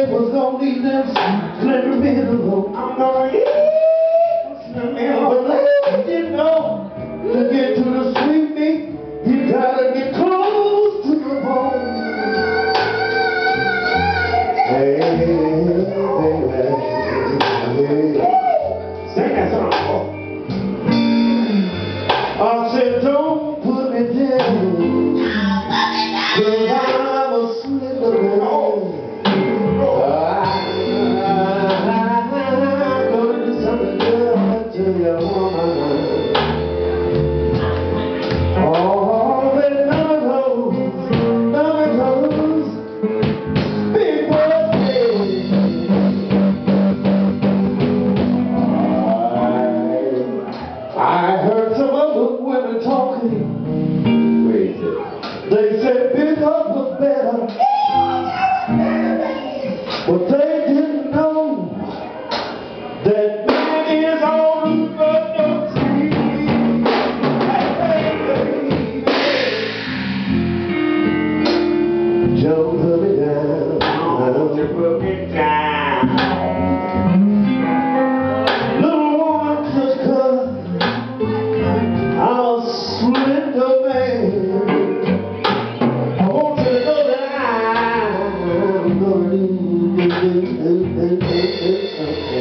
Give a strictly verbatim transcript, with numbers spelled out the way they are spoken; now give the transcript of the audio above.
they was gonna leave them slender men alone. I'm gonna eat slender men alone. But they didn't know to get to the sweet meat, you gotta get close to the bone. Hey, baby, hey. Sing that song. I said, don't put me down, 'cause I'm a slender man. I'm gonna do something good to your woman. Oh, but none of those, none of those big boys say. I heard some other women talking. Wait a minute. They said big up was better, but they didn't know that man is on the tree. Hey, hey, baby, don't put me down. Don't you put me down. Little woman, just 'cause I'm a slender man, I want you to know that I'm gonna do, do, do, do, do, do something.